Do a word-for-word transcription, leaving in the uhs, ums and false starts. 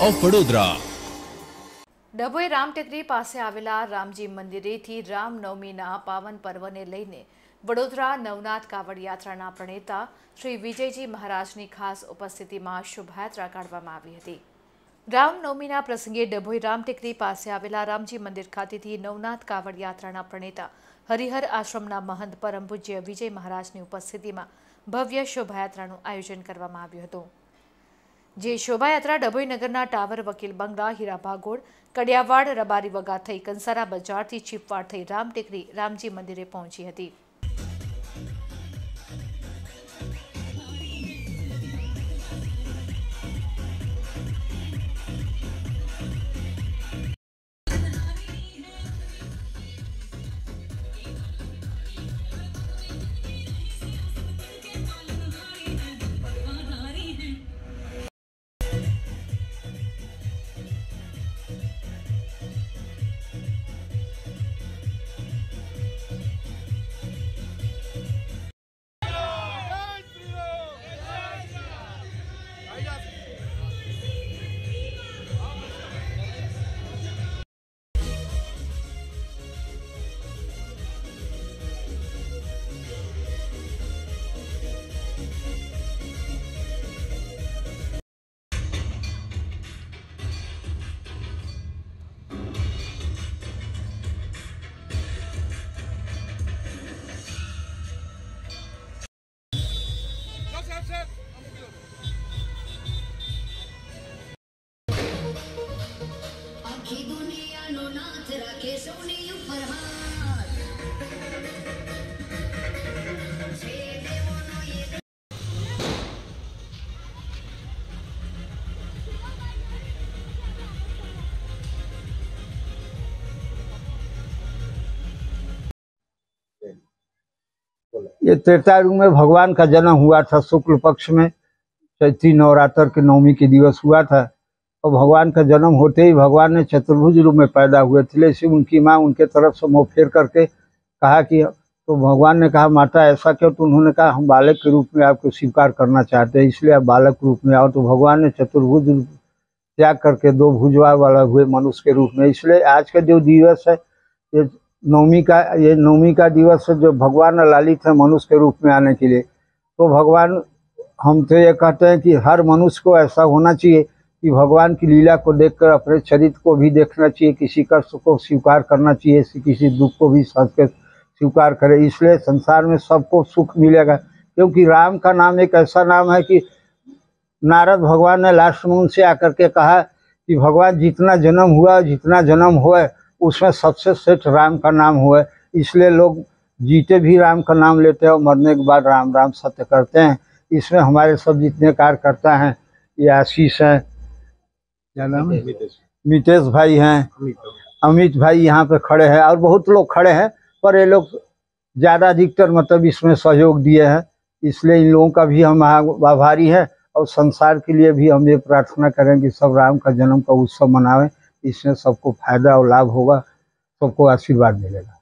Of Vadodara. Dabhoi રામટેકરી પાસે આવેલા રામજી મંદિરેથી રામનવમીના પાવન પર્વને લઈને વડોદરા નવનાથ કાવડ યાત્રાના પ્રણેતા શ્રી વિજયજી મહારાજની ખાસ ઉપસ્થિતિમાં શોભાયાત્રા કાઢવામાં આવી હતી। રામનવમીના પ્રસંગે ડભોઈ રામટેકરી પાસે આવેલા રામજી મંદિર ખાતેથી નવનાથ કાવડ યાત્રાના પ્રણેતા હરિહર આશ્રમના મહંત પરમ પૂજ્ય વિજય મહારાજની ઉપસ્થિતિમાં ભવ્ય શોભાયાત્રાનું આયોજન કરવામાં આવ્યું હતું। જે શોભાયાત્રા ડભોઈ નગરના ટાવર, વકીલ બંગલા, હીરા ભાગોળ, કડિયાવાડ, રબારી વગા થઈ કંસારા બજારથી ચીપવાડ થઈ રામટેકરી રામજી મંદિરે પહોંચી હતી। ये त्रेता युग में भगवान का जन्म हुआ था। शुक्ल पक्ष में चैत्री नवरात्र के नवमी के दिवस हुआ था और भगवान का जन्म होते ही भगवान ने चतुर्भुज रूप में पैदा हुए थे। इसलिए उनकी माँ उनके तरफ से मुँह फेर करके कहा कि तो भगवान ने कहा माता ऐसा क्यों? तो उन्होंने कहा हम बालक के रूप में आपको स्वीकार करना चाहते हैं, इसलिए आप बालक रूप में आओ। तो भगवान ने चतुर्भुज रूप त्याग करके दो भुजवा वाला हुए मनुष्य के रूप में। इसलिए आज का जो दिवस है ये नवमी का ये नवमी का दिवस है, जो भगवान लालित है मनुष्य के रूप में आने के लिए। तो भगवान हम तो ये कहते हैं कि हर मनुष्य को ऐसा होना चाहिए कि भगवान की लीला को देखकर अपने चरित्र को भी देखना चाहिए, किसी कष्ट को स्वीकार करना चाहिए, किसी दुख को भी सच के स्वीकार करे। इसलिए संसार में सबको सुख मिलेगा, क्योंकि राम का नाम एक ऐसा नाम है कि नारद भगवान ने लास्ट में उनसे आकर के कहा कि भगवान जितना जन्म हुआ जितना जन्म हुआ उसमें सबसे श्रेष्ठ राम का नाम हुआ। इसलिए लोग जीते भी राम का नाम लेते हैं और मरने के बाद राम राम सत्य करते हैं। इसमें हमारे सब जितने कार्यकर्ता हैं, ये आशीष हैं, क्या नाम है, मितेश भाई हैं, अमित भाई यहाँ पे खड़े हैं और बहुत लोग खड़े हैं, पर ये लोग ज़्यादा अधिकतर मतलब इसमें सहयोग दिए हैं। इसलिए इन लोगों का भी हम आभारी हैं और संसार के लिए भी हम ये प्रार्थना करें कि सब राम का जन्म का उत्सव मनावें। इसमें सबको फायदा और लाभ होगा, सबको आशीर्वाद मिलेगा।